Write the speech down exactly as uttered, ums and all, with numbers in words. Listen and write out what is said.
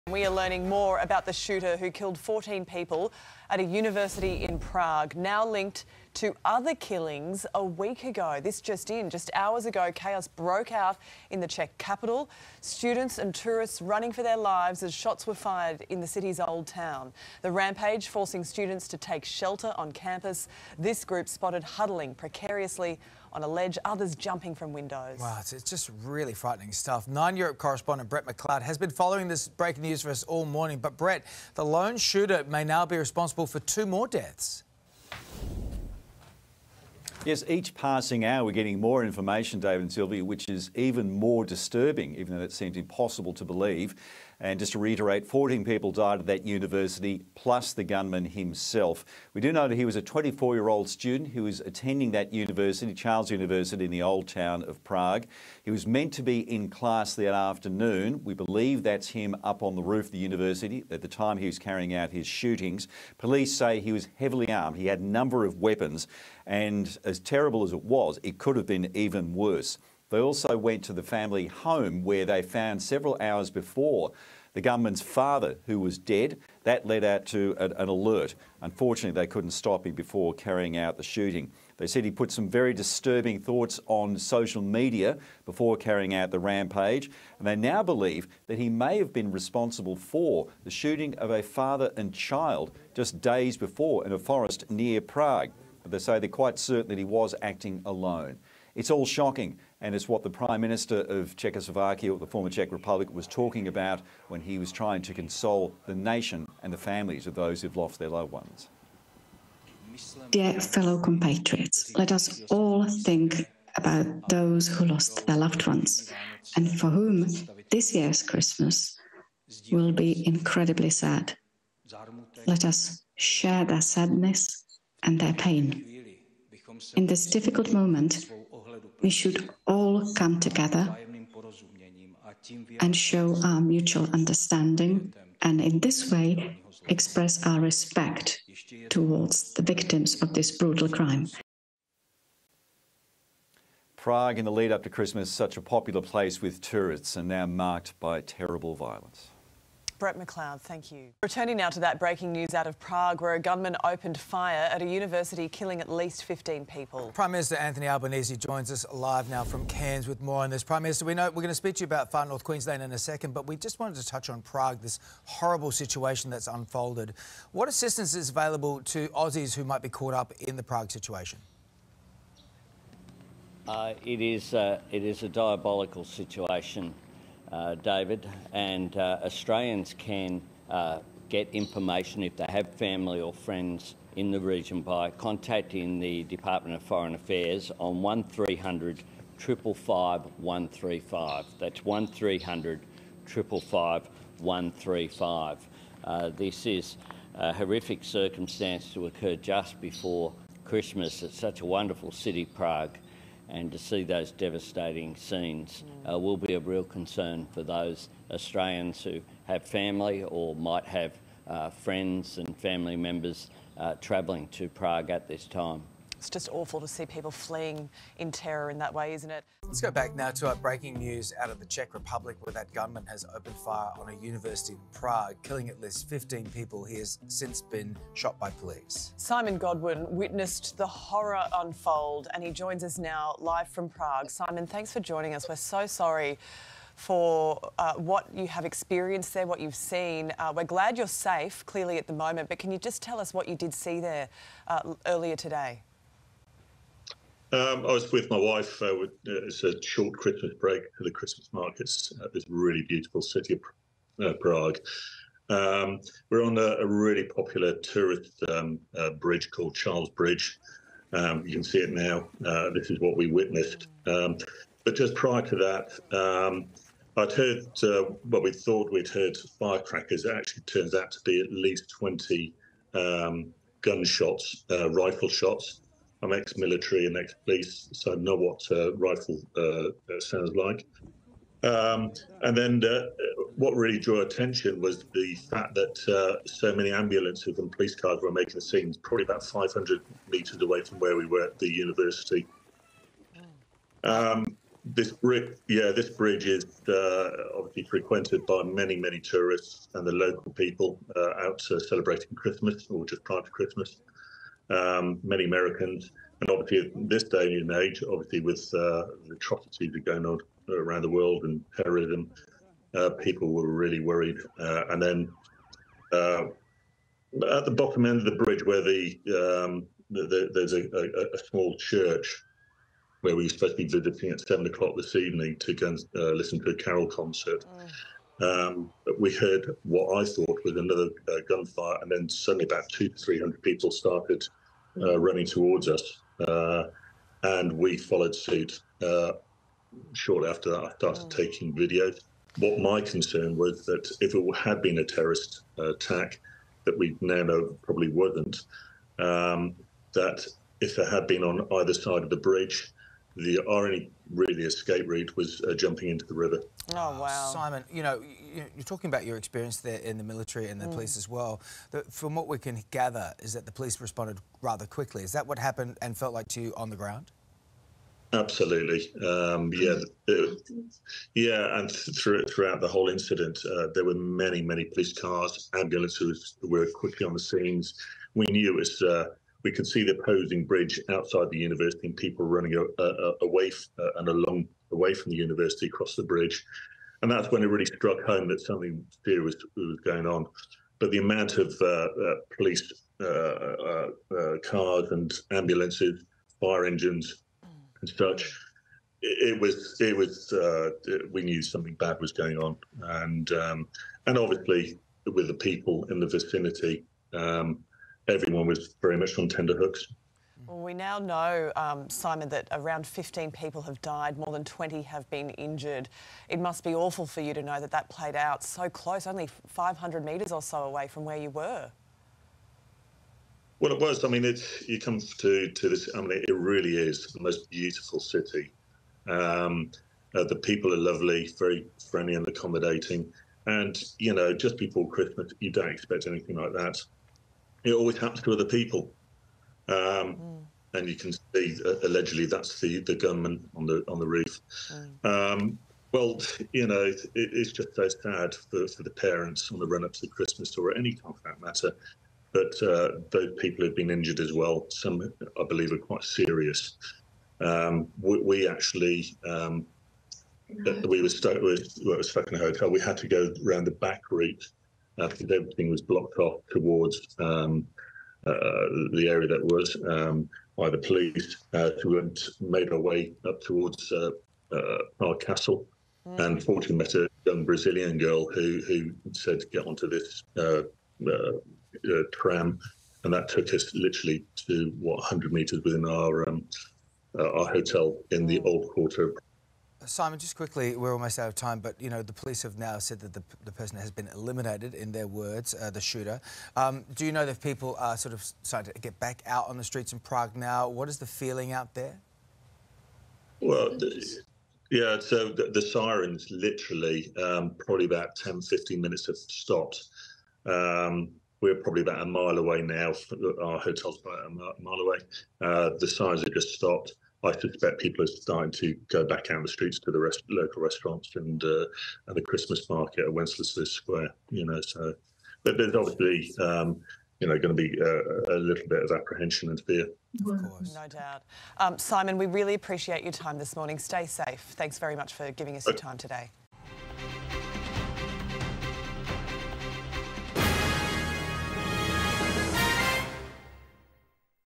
We are learning more about the shooter who killed fourteen people at a university in Prague, now linked to other killings a week ago. This just in, just hours ago, chaos broke out in the Czech capital. Students and tourists running for their lives as shots were fired in the city's old town. The rampage forcing students to take shelter on campus. This group spotted huddling precariously on a ledge, others jumping from windows. Wow, it's, it's just really frightening stuff. Nine Europe correspondent Brett McLeod has been following this breaking news for us all morning. But Brett, the lone shooter may now be responsible for two more deaths. Yes, each passing hour we're getting more information, David and Sylvia, which is even more disturbing, even though it seems impossible to believe. And just to reiterate, fourteen people died at that university, plus the gunman himself. We do know that he was a twenty-four-year-old student who was attending that university, Charles University, in the old town of Prague. He was meant to be in class that afternoon. We believe that's him up on the roof of the university at the time he was carrying out his shootings. Police say he was heavily armed. He had a number of weapons, and as terrible as it was, it could have been even worse. They also went to the family home where they found several hours before the gunman's father, who was dead. That led out to an, an alert. Unfortunately, they couldn't stop him before carrying out the shooting. They said he put some very disturbing thoughts on social media before carrying out the rampage, and they now believe that he may have been responsible for the shooting of a father and child just days before in a forest near Prague. But they say they're quite certain that he was acting alone. It's all shocking, and it's what the Prime Minister of Czechoslovakia, or the former Czech Republic, was talking about when he was trying to console the nation and the families of those who've lost their loved ones. Dear fellow compatriots, let us all think about those who lost their loved ones and for whom this year's Christmas will be incredibly sad. Let us share their sadness and their pain. In this difficult moment, we should all come together and show our mutual understanding, and in this way express our respect towards the victims of this brutal crime. Prague, in the lead up to Christmas, such a popular place with tourists, and now marked by terrible violence. Brett McLeod, thank you. Returning now to that breaking news out of Prague, where a gunman opened fire at a university, killing at least fifteen people. Prime Minister Anthony Albanese joins us live now from Cairns with more on this. Prime Minister, we know we're going to speak to you about far north Queensland in a second, but we just wanted to touch on Prague, this horrible situation that's unfolded. What assistance is available to Aussies who might be caught up in the Prague situation? Uh, it is uh, it is a diabolical situation, Uh, David, and uh, Australians can uh, get information if they have family or friends in the region by contacting the Department of Foreign Affairs on one three hundred, five five five, one three five. That's one three hundred, five five five, one three five. Uh, this is a horrific circumstance to occur just before Christmas. It's such a wonderful city, Prague, and to see those devastating scenes uh, will be a real concern for those Australians who have family or might have uh, friends and family members uh, travelling to Prague at this time. It's just awful to see people fleeing in terror in that way, isn't it? Let's go back now to our breaking news out of the Czech Republic, where that gunman has opened fire on a university in Prague, killing at least fifteen people. He has since been shot by police. Simon Godwin witnessed the horror unfold, and he joins us now live from Prague. Simon, thanks for joining us. We're so sorry for uh, what you have experienced there, what you've seen. Uh, we're glad you're safe, clearly, at the moment, but can you just tell us what you did see there uh, earlier today? Um, I was with my wife. Uh, with, uh, it's a short Christmas break at the Christmas markets at this really beautiful city of uh, Prague. Um, we're on a, a really popular tourist um, uh, bridge called Charles Bridge. Um, you can see it now. Uh, this is what we witnessed. Um, but just prior to that, um, I'd heard, uh, well, we thought we'd heard firecrackers. It actually turns out to be at least twenty um, gunshots, uh, rifle shots. I'm ex-military and ex-police, so I know what uh, rifle uh, sounds like. Um, and then uh, what really drew attention was the fact that uh, so many ambulances and police cars were making the scenes, probably about five hundred metres away from where we were at the university. Um, this bridge, yeah, this bridge is uh, obviously frequented by many, many tourists and the local people uh, out uh, celebrating Christmas or just prior to Christmas. Um, many Americans, and obviously at this day and age, obviously with uh, the atrocities that are going on around the world and terrorism, uh, people were really worried. Uh, and then uh, at the bottom end of the bridge, where the, um, the, the there's a, a, a small church where we were supposed to be visiting at seven o'clock this evening to go and uh, listen to a carol concert. Mm. Um, we heard what I thought was another uh, gunfire, and then suddenly about two to three hundred people started uh, running towards us, uh, and we followed suit. Uh, shortly after that, I started mm. taking videos. What my concern was that if it had been a terrorist uh, attack, that we now know probably wasn't, um, that if it had been on either side of the bridge, the only really escape route was uh, jumping into the river. Oh, wow. Simon, you know, you're talking about your experience there in the military and the mm. police as well. The, from what we can gather is that the police responded rather quickly. Is that what happened and felt like to you on the ground? Absolutely. Um, yeah, it, yeah, and through, throughout the whole incident, uh, there were many, many police cars, ambulances were quickly on the scenes. We knew it was... Uh, we could see the opposing bridge outside the university and people running a, a, away uh, and along away from the university across the bridge. And that's when it really struck home that something serious was, was going on. But the amount of uh, uh, police uh, uh, uh, cars and ambulances, fire engines and such, it, it was, it was uh, we knew something bad was going on. And, um, and obviously with the people in the vicinity, um, everyone was very much on tenterhooks. Well, we now know, um, Simon, that around fifteen people have died, more than twenty have been injured. It must be awful for you to know that that played out so close, only five hundred metres or so away from where you were. Well, it was. I mean, it's, you come to, to this, I mean, it really is the most beautiful city. Um, uh, the people are lovely, very friendly and accommodating. And, you know, just before Christmas, you don't expect anything like that. It always happens to other people, um, mm. and you can see uh, allegedly that's the the gunman on the on the roof. Mm. Um, well, you know, it, it's just so sad for, for the parents on the run up to Christmas or any time for that matter. But uh, those people have been injured as well. Some, I believe, are quite serious. Um, we, we actually um, we were stuck. We were stuck in a hotel. We had to go around the back route. Uh, because everything was blocked off towards um, uh, the area that was um, by the police. Uh, so we went, made our way up towards uh, uh, Prague Castle, mm. and fortunately met a young Brazilian girl who, who said to get onto this uh, uh, uh, tram, and that took us literally to, what, one hundred metres within our, um, uh, our hotel in the old quarter. Simon, just quickly, we're almost out of time, but, you know, the police have now said that the, the person has been eliminated, in their words, uh, the shooter. Um, do you know that people are sort of starting to get back out on the streets in Prague now? What is the feeling out there? Well, yeah, so the, the sirens literally um, probably about ten, fifteen minutes have stopped. Um, we're probably about a mile away now. Our hotel's about a mile away. Uh, the sirens have just stopped. I suspect people are starting to go back out on the streets to the rest, local restaurants and uh, and the Christmas market at Wenceslas Square. You know, so but there's obviously um, you know going to be a, a little bit of apprehension and fear. Of course, no doubt. Um, Simon, we really appreciate your time this morning. Stay safe. Thanks very much for giving us your time today.